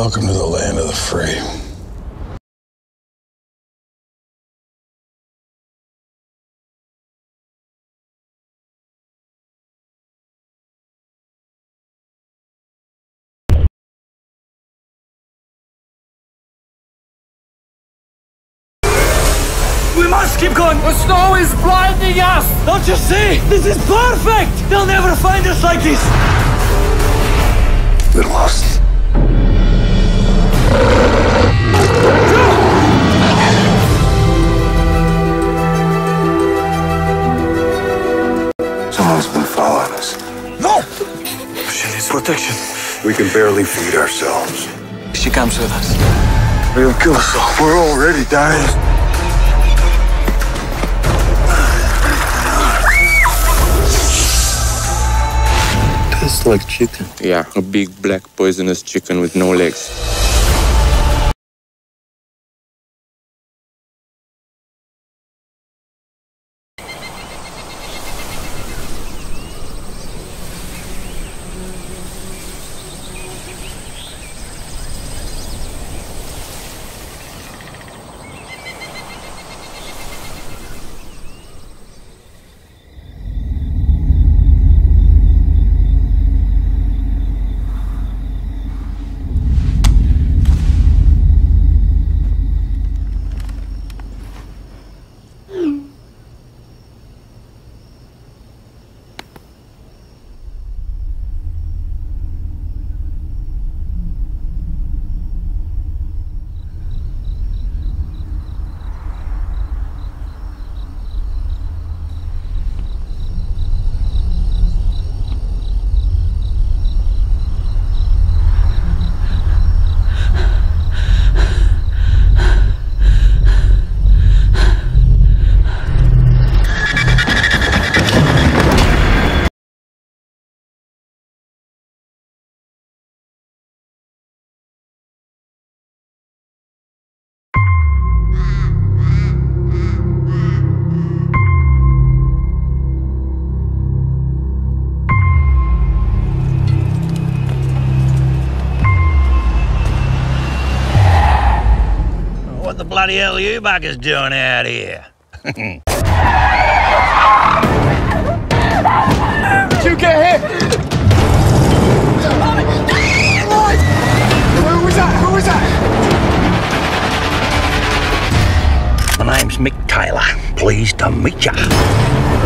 Welcome to the land of the free. We must keep going! The snow is blinding us! Don't you see? This is perfect! They'll never find us like this! We're lost. Someone's been following us. No! She needs protection. We can barely feed ourselves. She comes with us. They'll kill us all. We're already dying. Tastes like chicken. Yeah, a big black poisonous chicken with no legs. What the bloody hell are you buggers doing out here? Did you get hit? Who was that? Who was that? My name's Mick Taylor. Pleased to meet ya.